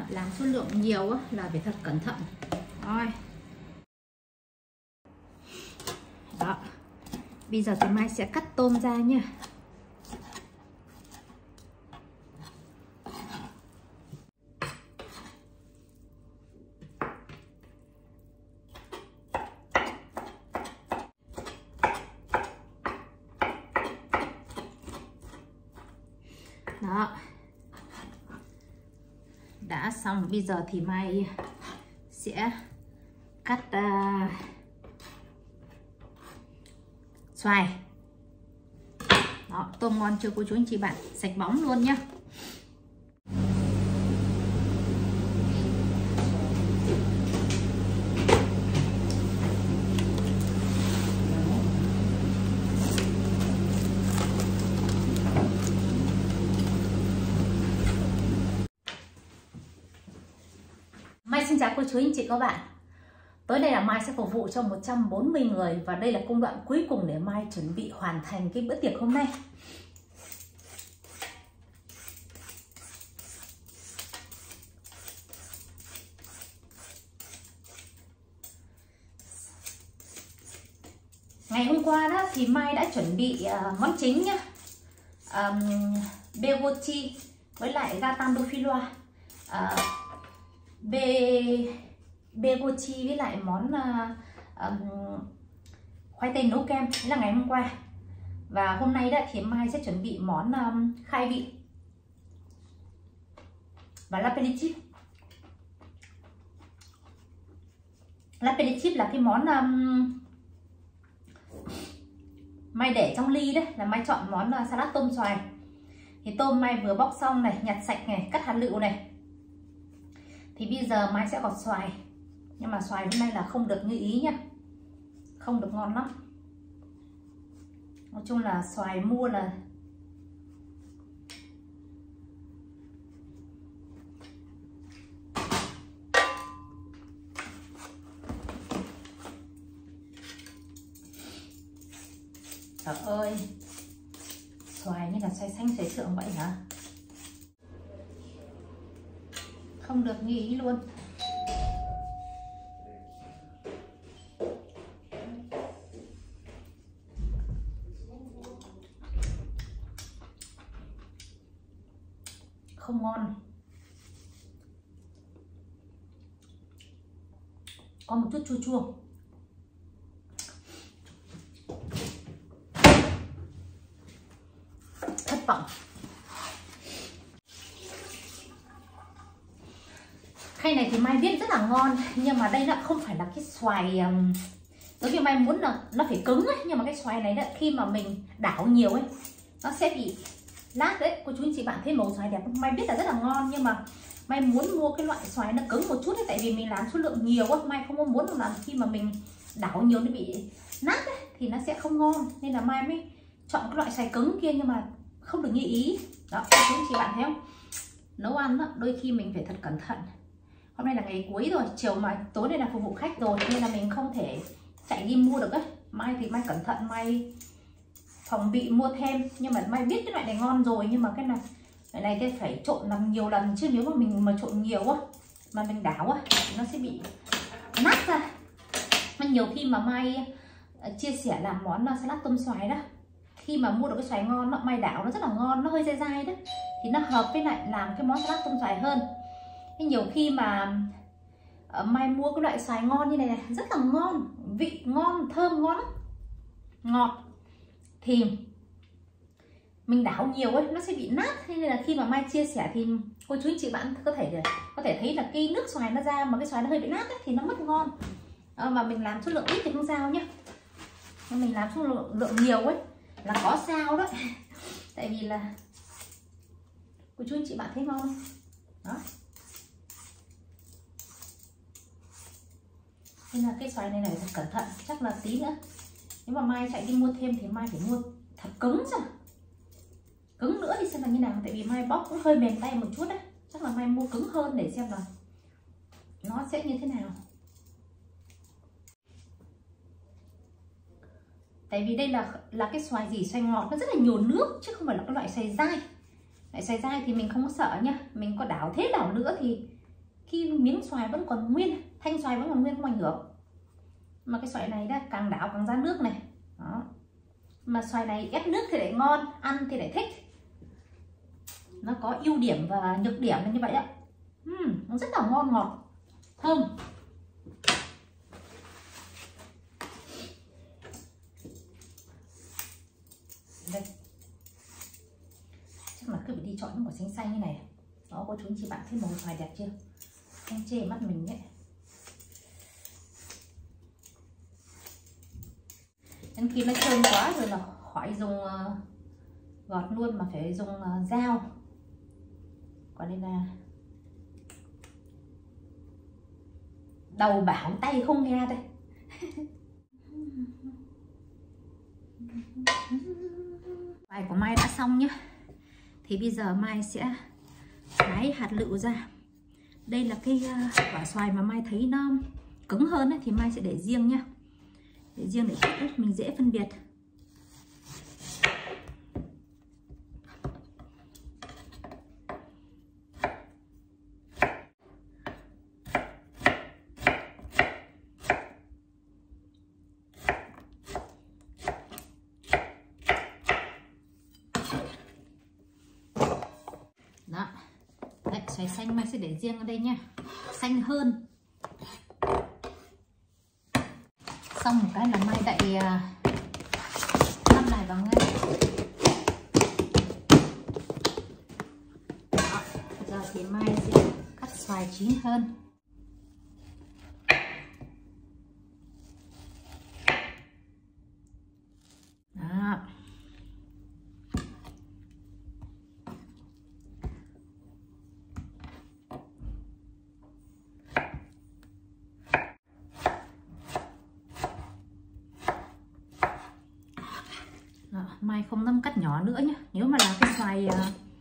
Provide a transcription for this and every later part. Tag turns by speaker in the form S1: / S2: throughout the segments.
S1: làm số lượng nhiều á, là phải thật cẩn thận. Rồi. Đó. Bây giờ thì Mai sẽ cắt tôm ra nha. Đó. Đã xong, bây giờ thì Mai sẽ cắt xoài. Đó, tôm ngon chưa cô chú anh chị bạn, sạch bóng luôn nhá. Mai xin chào cô chú anh chị các bạn. Tới đây là Mai sẽ phục vụ cho 140 người và đây là công đoạn cuối cùng để Mai chuẩn bị hoàn thành cái bữa tiệc hôm nay. Ngày hôm qua đó thì Mai đã chuẩn bị món chính nhá. Begochi với lại Gatandofilua. Begochi với lại món khoai tây nấu kem là ngày hôm qua. Và hôm nay đó thì Mai sẽ chuẩn bị món khai vị và l'aperitif. L'aperitif là cái món Mai để trong ly đấy, là Mai chọn món salad tôm xoài. Thì tôm Mai vừa bóc xong này, nhặt sạch này, cắt hạt lựu này. Thì bây giờ Mai sẽ gọt xoài. Nhưng mà xoài hôm nay là không được như ý nhá, không được ngon lắm. Nói chung là xoài mua là trời ơi, xoài như là xoài xanh xoài sượng vậy hả? Không được như ý luôn. Không ngon. Có một chút chua chua. Thất vọng. Khay này thì Mai biết rất là ngon, nhưng mà đây nó không phải là cái xoài giống như Mai muốn là nó phải cứng ấy, nhưng mà cái xoài này đó, khi mà mình đảo nhiều ấy nó sẽ bị lát đấy. Cô chú anh chị bạn thấy màu xoài đẹp không? Mai biết là rất là ngon, nhưng mà Mai muốn mua cái loại xoài nó cứng một chút ấy, tại vì mình làm số lượng nhiều á, Mai không muốn là khi mà mình đảo nhiều nó bị nát ấy, thì nó sẽ không ngon, nên là Mai mới chọn cái loại xoài cứng kia, nhưng mà không được như ý. Đó, cô chú anh chị bạn thấy không? Nấu ăn đó, đôi khi mình phải thật cẩn thận. Hôm nay là ngày cuối rồi, chiều mà tối nay là phục vụ khách rồi, nên là mình không thể chạy đi mua được ấy. Mai thì Mai cẩn thận, Mai phòng bị mua thêm, nhưng mà Mai biết cái loại này ngon rồi, nhưng mà cái này thì phải trộn làm nhiều lần, chứ nếu mà mình mà trộn nhiều á, mà mình đảo á, nó sẽ bị nát ra. Mà nhiều khi mà Mai chia sẻ làm món salad tôm xoài đó, khi mà mua được cái xoài ngon đó, Mai đảo nó rất là ngon, nó hơi dai dai đó, thì nó hợp với lại làm cái món salad tôm xoài hơn. Nhiều khi mà Mai mua cái loại xoài ngon như này rất là ngon, vị ngon, thơm ngon lắm, ngọt, thì mình đảo nhiều ấy nó sẽ bị nát. Nên là khi mà Mai chia sẻ thì cô chú anh chị bạn có thể thấy là cái nước xoài nó ra mà cái xoài nó hơi bị nát ấy, thì nó mất ngon. Mà mình làm số lượng ít thì không sao nhá, mình làm số lượng nhiều ấy là có sao đó. Tại vì là cô chú anh chị bạn thấy ngon không? Đó. Nên là cái xoài này phải cẩn thận, chắc là tí nữa nếu mà Mai chạy đi mua thêm thì Mai phải mua thật cứng ra, cứng nữa đi xem là như nào. Tại vì Mai bóc cũng hơi mềm tay một chút đấy, chắc là Mai mua cứng hơn để xem là nó sẽ như thế nào. Tại vì đây là cái xoài gì, xoài ngọt nó rất là nhiều nước, chứ không phải là cái loại xoài dai. Loại xoài dai thì mình không có sợ nhá, mình có đảo thế đảo nữa thì Khi miếng xoài vẫn còn nguyên, thanh xoài vẫn còn nguyên không ảnh hưởng. Mà cái xoài này đã càng đảo càng ra nước này. Đó. Mà xoài này ép nước thì lại ngon, ăn thì lại thích. Nó có ưu điểm và nhược điểm là như vậy đó. Nó rất là ngon ngọt, thơm. Đây. Chắc là cứ phải đi chọn những quả xanh xanh như này. Đó, cô chú anh chị bạn thấy màu xoài đẹp chưa? Không chê mắt mình đấy. Đến khi nó trơn quá rồi là khỏi dùng gọt luôn mà phải dùng dao. Còn đây là đầu bảo tay không nghe đây. Bài của Mai đã xong nhá. Thì bây giờ Mai sẽ thái hạt lựu ra. Đây là cái quả xoài mà Mai thấy nó cứng hơn ấy, thì Mai sẽ để riêng nhá. Để riêng để mình dễ phân biệt. Đó. Đấy, xoài xanh Mai sẽ để riêng ở đây nha. Xanh hơn. Xong một cái là Mai đậy nắp này vào ngay. Đó. Giờ thì Mai sẽ cắt xoài chín hơn. Đó. Mai không dám cắt nhỏ nữa nhé. Nếu mà là cái xoài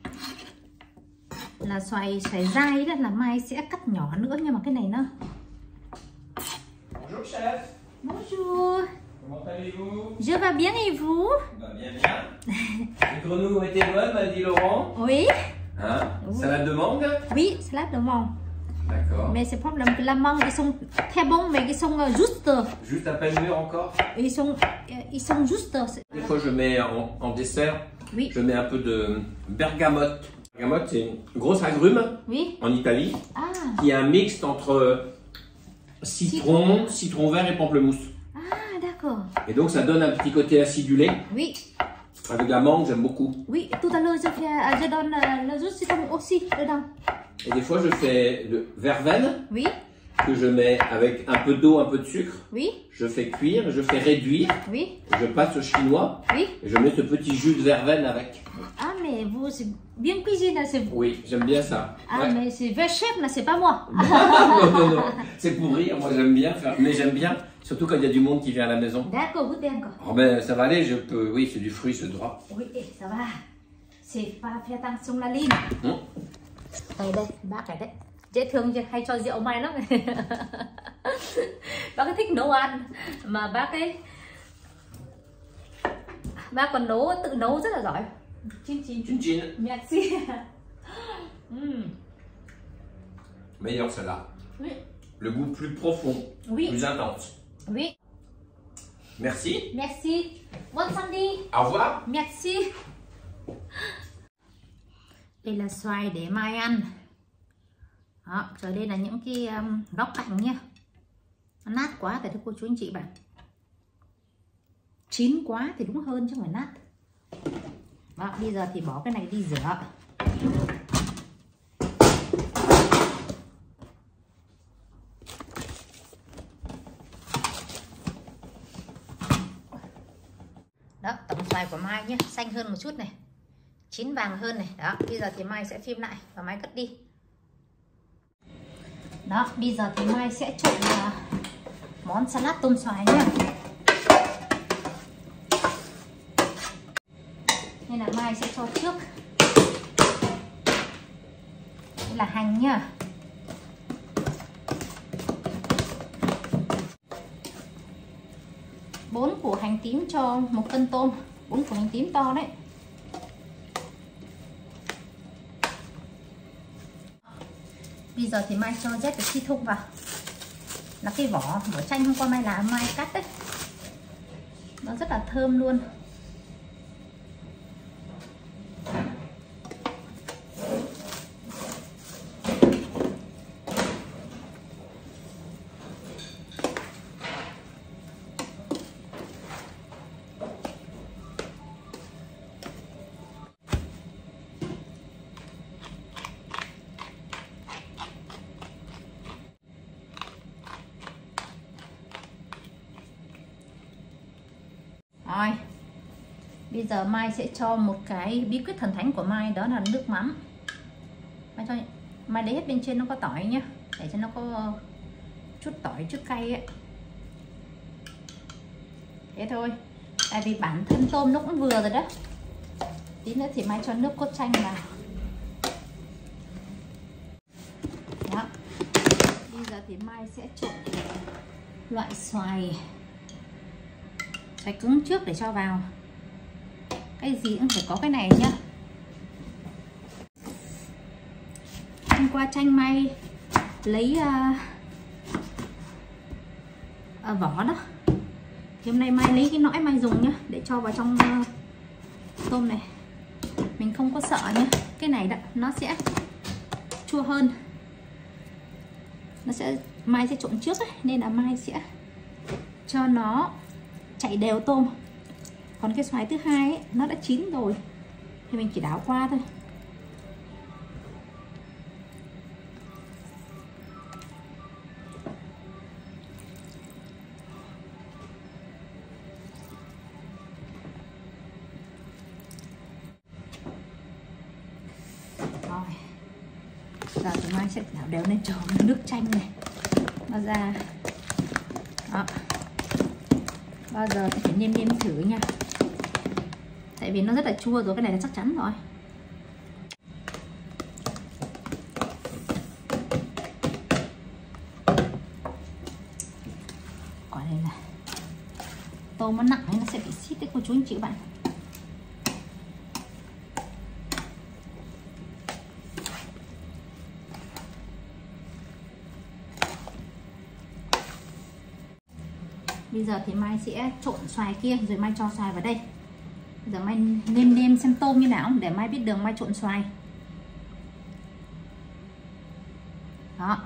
S1: là xoài dai đó là Mai sẽ cắt nhỏ nữa, nhưng mà cái này nó.
S2: Bonjour chef.
S1: Bonjour.
S2: Comment allez-vous?
S1: Je vais bien et vous?
S2: Bah, bien bien. Les grenouilles ont été bonnes, m'a dit Laurent.
S1: Oui.
S2: Hein?
S1: Oui.
S2: Salade de mangue?
S1: Oui, salade de mangue.
S2: D'accord.
S1: Mais c'est problème que la mangue ils sont très bons, mais ils sont juste.
S2: Juste à peine mûr encore?
S1: Ils sont juste.
S2: Des fois je mets en dessert,
S1: Oui.
S2: je mets un peu de bergamote. Bergamote c'est une grosse agrume
S1: Oui.
S2: en Italie
S1: Ah.
S2: qui est un mixte entre citron vert et pamplemousse.
S1: Ah, d'accord.
S2: Et donc ça donne un petit côté acidulé.
S1: Oui.
S2: Avec la mangue j'aime beaucoup.
S1: Oui, tout à l'heure je donne le jus de citron aussi dedans.
S2: Et des fois je fais de verveine.
S1: Oui.
S2: Que je mets avec un peu d'eau, un peu de sucre.
S1: Oui.
S2: Je fais cuire, je fais réduire.
S1: Oui.
S2: Je passe au chinois.
S1: Oui.
S2: Et je mets ce petit jus de verveine avec.
S1: Ah, mais vous, c'est bien cuisine, c'est vous.
S2: Oui, j'aime bien ça.
S1: Ah,
S2: Ouais.
S1: mais c'est vrai chef, là, c'est pas moi.
S2: Non, non, non. C'est pour rire, moi j'aime bien faire. Mais j'aime bien, surtout quand il y a du monde qui vient à la maison.
S1: D'accord, goûtez encore.
S2: Oh ben ça va aller, je peux. Oui, c'est du fruit ce drap.
S1: Oui, ça va. C'est pas fait attention la ligne. Đây, bác này đấy. Dễ thương chứ, hay cho rượu Mai lắm. Bác ấy thích nấu ăn. Mà bác còn tự nấu rất là giỏi. Chín. Merci.
S2: Meilleur celle-là.
S1: Oui.
S2: Le goût plus profond,
S1: Oui.
S2: plus intense.
S1: Oui.
S2: Merci.
S1: Merci. Bon samedi.
S2: Au revoir.
S1: Merci. Đây là xoài để Mai ăn. Đó, rồi đây là những cái góc cạnh nhá. Nó nát quá thì thưa cô chú anh chị bạn. Chín quá thì đúng hơn chứ không phải nát. Đó, bây giờ thì bỏ cái này đi rửa. Đó, tổng xoài của Mai nhé, xanh hơn một chút này, chín vàng hơn này. Đó, bây giờ thì Mai sẽ phim lại và Mai cất đi. Đó, bây giờ thì Mai sẽ trộn món salad tôm xoài nhé. Nên là Mai sẽ cho trước đây là hành nhá. Bốn củ hành tím cho 1 cân tôm, 4 củ hành tím to đấy. Bây giờ thì Mai cho rết cái chi thúc vào. Là cái vỏ chanh hôm qua Mai cắt đấy. Nó rất là thơm luôn. Rồi, bây giờ Mai sẽ cho một cái bí quyết thần thánh của Mai, đó là nước mắm. Mai lấy hết bên trên nó có tỏi nhá, để cho nó có chút tỏi, chút cay ấy. Thế thôi, tại vì bản thân tôm nó cũng vừa rồi đó. Tí nữa thì Mai cho nước cốt chanh vào. Đó. Bây giờ thì Mai sẽ trộn loại xoài cứng trước để cho vào. Cái gì cũng phải có cái này nhá. Hôm qua chanh Mai lấy vỏ đó, thì hôm nay Mai lấy cái nõi Mai dùng nhá, để cho vào trong tôm này. Mình không có sợ nhá, cái này đó nó sẽ chua hơn. Mai sẽ trộn trước ấy, nên là Mai sẽ cho nó chạy đều tôm. Còn cái xoài thứ hai ấy, nó đã chín rồi thì mình chỉ đảo qua thôi. Rồi. Giờ thì Mai sẽ đảo đều lên, cho nước chanh này nó ra. Đó. Bao giờ phải nêm thử nha, tại vì nó rất là chua rồi, cái này là chắc chắn rồi. Quả này là tôm nó nặng nên nó sẽ bị xít đấy cô chú anh chị bạn. Bây giờ thì Mai sẽ trộn xoài kia rồi Mai cho xoài vào đây. Bây giờ Mai nêm xem tôm như nào để Mai biết đường Mai trộn xoài. Đó.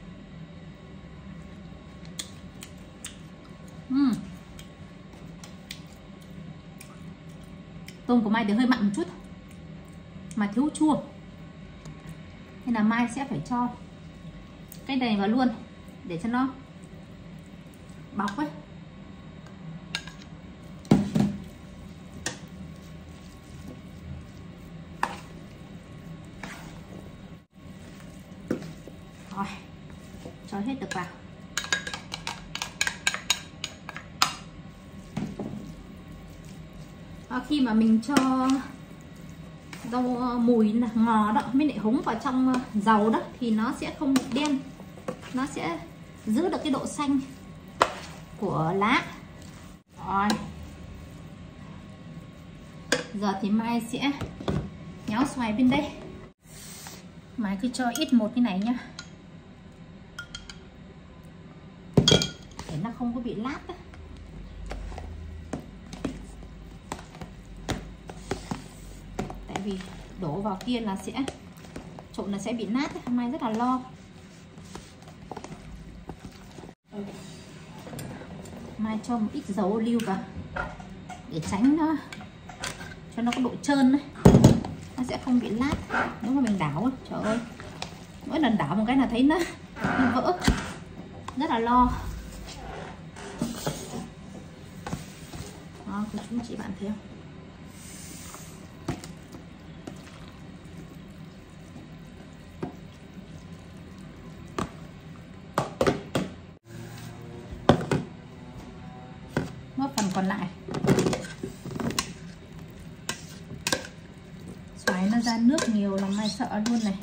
S1: Tôm của Mai thì hơi mặn một chút mà thiếu chua, nên là Mai sẽ phải cho cái này vào luôn để cho nó bọc ấy. Rồi, cho hết được vào. Khi mà mình cho rau mùi là ngò đó mới lại húng vào trong dầu đó thì nó sẽ không bị đen, nó sẽ giữ được cái độ xanh của lá. Rồi, giờ thì Mai sẽ nháo xoài bên đây. Mai cứ cho ít một cái này nhá, để nó không có bị lát đó. Tại vì đổ vào kia là sẽ trộn là sẽ bị nát ấy. Mai rất là lo. Mai cho một ít dầu ô liu vào để tránh nó, cho nó có độ trơn đấy, nó sẽ không bị lát nếu mà mình đảo. Trời ơi, mỗi lần đảo một cái là thấy nó vỡ, rất là lo. Đó, cô chú chị bạn thấy không? Mất phần còn lại, xoài nó ra nước nhiều là Mai sợ luôn này.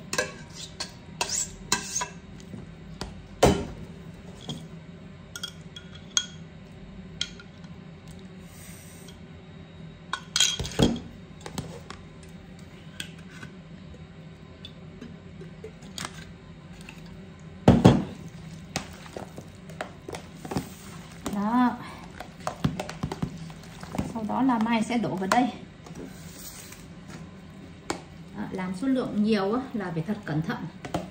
S1: là Mai sẽ đổ vào đây. Làm số lượng nhiều là phải thật cẩn thận.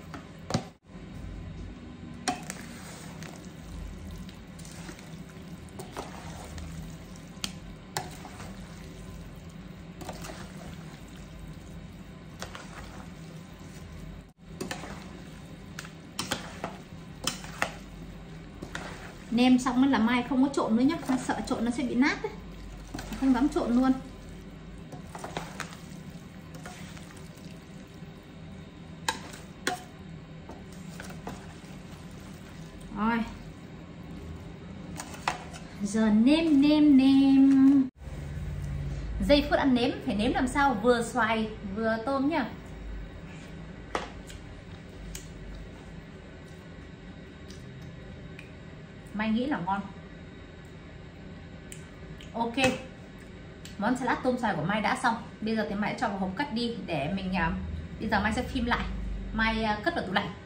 S1: Nêm xong là Mai không có trộn nữa nhá, Mai sợ trộn nó sẽ bị nát ấy. Không dám trộn luôn. Rồi. Giờ nêm. Giây phút ăn nếm phải nếm làm sao vừa xoài vừa tôm nhá. Mai nghĩ là ngon. Ok, món salad tôm xoài của Mai đã xong. Bây giờ thì Mai cho vào hộp cất đi để mình bây giờ Mai sẽ phim lại, Mai cất vào tủ lạnh.